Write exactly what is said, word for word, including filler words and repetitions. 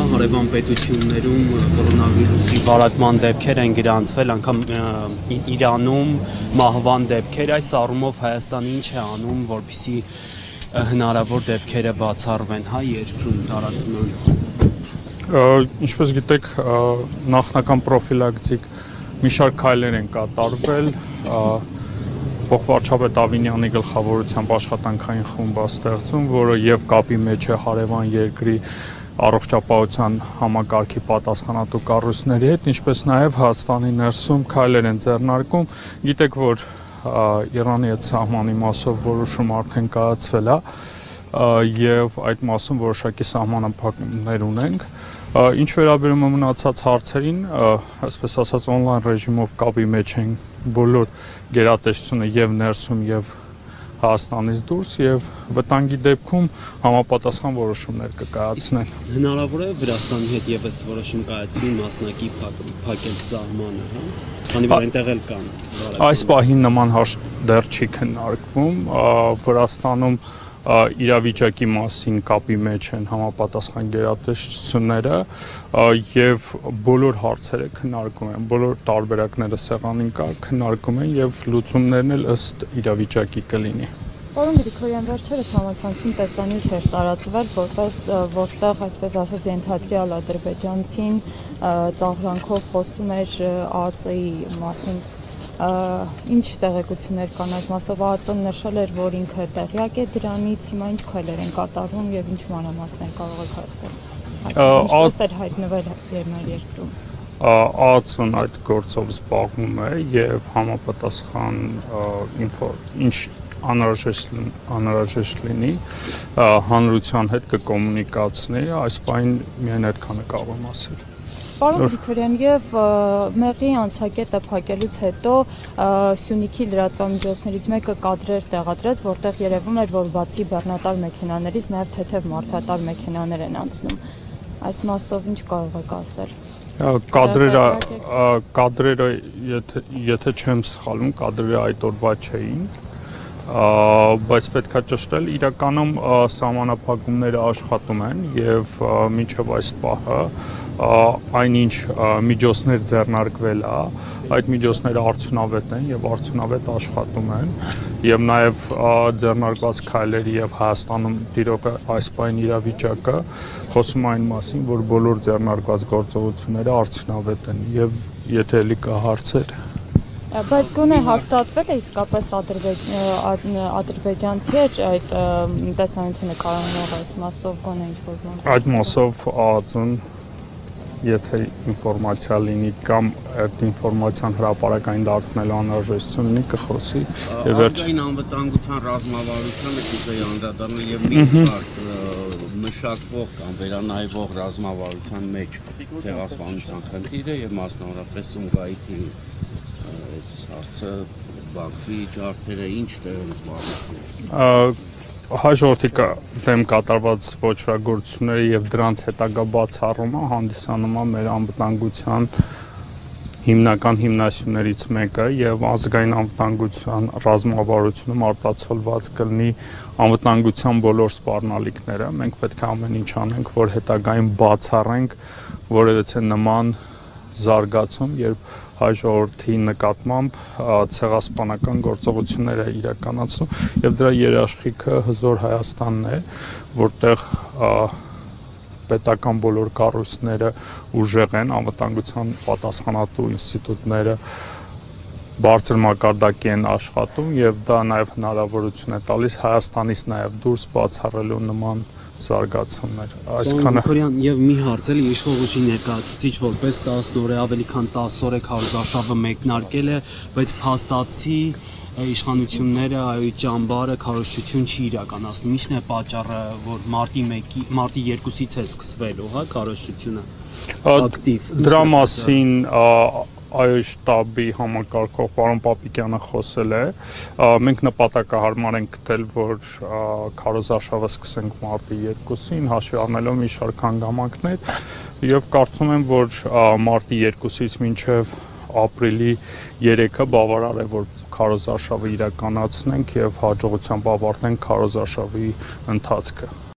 հարևան պետություններում կորոնավիրուսի վարակման դեպքեր են գրանցվել, անգամ Իրանում մահվան դեպքեր, այս առումով Հայաստանը ինչ է անում, որպեսզի հնարավոր դեպքերը բացառվեն, հա, երկրում տարածման։ Ինչպես գիտեք, նախնական պրոֆիլակտիկ մի շարք քայլեր են կատարվել, Փոխվարչապետ Ավինյանի գլխավորությամբ աշխատանքային խումբ է ստեղծում, որը եւ կապի մեջ է հարևան երկրի առողջապահության համակարգի պատասխանատու կառույցների հետ, ինչպես նաեւ Հայաստանի ներսում քայլեր են ձեռնարկում։ Գիտեք, որ Իրանի հետ սահմանի մասով որոշում արդեն կայացվել է եւ այդ մասում որոշակի սահմանափակումներ ունենք։ Ինչ վերաբերում է մնացած հարցերին, այսպես ասած on-line ռեժիմով կապի մեջ են բոլոր գերատեսչությունը եւ ներսում եւ Հայաստանից դուրս եւ վտանգի դեպքում համապատասխան որոշումներ կկայացնեն։ Հնարավոր է Վրաստանի հետ եւս որոշում կայացվի մասնակի փակել սահմանը, հա։ Քանի որ այնտեղ էլ կան։ Այս պահին նման հարց դեռ չի քննարկվում, Վրաստանում իրավիճակի մասին կապի մեջ են համապատասխան գերատեսչությունները եւ բոլոր հարցերը քննարկում են, բոլոր տարբերակները սեղանին կա, քննարկում են եւ լուծումներն էլ ըստ իրավիճակի կլինի։ Պարոն Գրիգորյան, վերջերս համացանցում տեսանյութ էր տարածվել, որպես որտեղ, այսպես ասած, ենթադրյալ ադրբեջանցին ծաղրանքով խոսում էր ԱԱԾ-ի մասին։ Ինչ տեղեկություններ կան այս մասով, ԱԱԾ-ն նշել էր, որ ինքը տեղյակ է դրանից, հիմա ինչ քայլեր են կատարվում եւ ինչ մանրամասներ կարող եք ասել։ Ինչպես էր հայտնվել մեր երկրում։ ԱԱԾ-ն այդ գործով զբաղվում է եւ համապատասխան ինչ անհրաժեշտ լինի հանրության հետ կկոմունիկացնի, այս բանին միայն այդքանը կարող եմ ասել։ Պարոն Գրիգորյան, եւ մեղրի անցակետը փակելուց հետո Սյունիքի լրատվամիջոցներից մեկը կադրեր տեղադրեց, որտեղ երևում էր, որ բացի բեռնատար մեքենաներից նաեւ թեթև մարդատար մեքենաներ են անցնում։ Այս մասով ինչ կարող եք ասել։ Կադրերը կադրերը եթե եթե չեմ սխալվում, կադրերը այդ օրվա չէին, բայց պետք է ճշտել, իրականում սահմանափակումները աշխատում են եւ մինչեւ այս պահը այնինչ միջոցներ ձեռնարկվել է, այդ միջոցները արդյունավետ են եւ արդյունավետ աշխատում են եւ նաեւ ձեռնարկված քայլերի եւ Հայաստանում դիրոք այս պայն իրավիճակը խոսում այն մասին, որ բոլոր ձեռնարկված գործողությունները արդյունավետ են եւ եթե էլի կա հարցեր։ Բայց գոնե հաստատվել է իսկապես ադրբեջանցի էր այդ տեսանյութը նկարանող այս մասով գոնե ինչ-որ բան։ Այդ մասով ԱԱԾ-ն եթե ինֆորմացիա լինի կամ այդ ինֆորմացիան հրապարակային դարձնելու անհրաժեշտություն ունի կխոսի եւ վերջ Ազգային անվտանգության ռազմավարությանը կուզեի անդրադառնալ եւ մի հարց մշակվող կամ վերանայվող ռազմավարության մեջ ցեղասպանության խնդիրը եւ մասնավորապես Սումգայիթի այս հարցը Բաքվի ջարդերը ինչ տեղ են զբաղեցնում։ Հաջորդի դեմ կատարված ոչրագործությունները եւ դրանց հետագա բացառումը հանդիսանում է մեր անվտանգության հիմնական հիմնասյուներից մեկը եւ ազգային անվտանգության ռազմավարությունում արտացոլված կլինի անվտանգության բոլոր սպառնալիքները։ Մենք պետք է ամեն ինչ անենք, որ հետագային բացառենք որևէ նման զարգացում, երբ հայ ժողովրդի նկատմամբ ցեղասպանական գործողություններ է իրականացնում եւ դրա երաշխիքը հզոր Հայաստանն է, որտեղ պետական բոլոր կառույցները ուժեղ են, անվտանգության պատասխանատու ինստիտուտները բարձր մակարդակի են աշխատում եւ դա նաեւ հնարավորություն է տալիս Հայաստանից նաեւ դուրս բացառելու նման զարգացումներ։ Այսքանը Գրիգորյան եւ մի հարց էլի իշխող ուժի ներկայացուցիչ որպես տասն օր է ավելի քան տասը օր է քարոզարշավը մեկնարկել է, բայց փաստացի իշխանությունները այո ճամբարը քարոզչություն չի իրականացնում։ Ինչն է պատճառը, որ մարտի մեկի մարտի երկուսից է սկսվելու, հա, քարոզչությունը ակտիվ։ Դրա մասին այո շտաբի համակարգող պարոն Պապիկյանը խոսել է, մենք նպատակահարմար ենք գտել, որ քարոզարշավը սկսենք մարտի երկուսին, հաշվի առնելով մի շարք հանգամանքներ եւ կարծում եմ, որ մարտի երկուսից մինչեւ ապրիլի երեքը բավարար է, որ քարոզարշավը իրականացնենք եւ հաջողությամբ ավարտենք քարոզարշավի ընթացքը։